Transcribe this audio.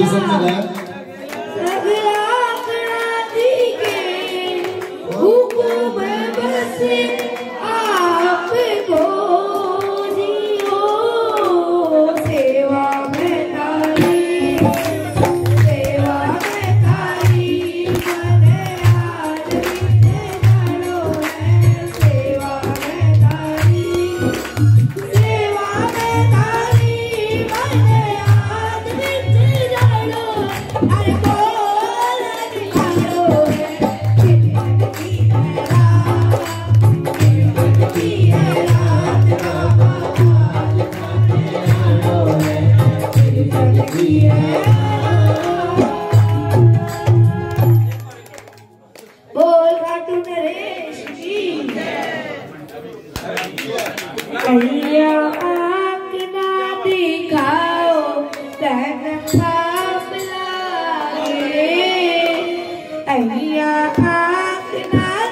किस्म का हुकुम बस आप को दियो सेवा में तारी मने आज बिने जानो है सेवा में तारी मने आज बिने जानो अरे बोल दिखारो है बोल खाटू नरेश की अय्या आँख ना दिखाओ तन पाप लागे अय्या आँख ना